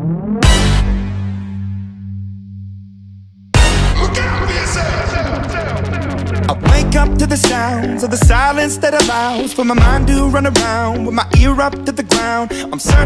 I wake up to the sounds of the silence that allows for my mind to run around with my ear up to the ground. I'm certain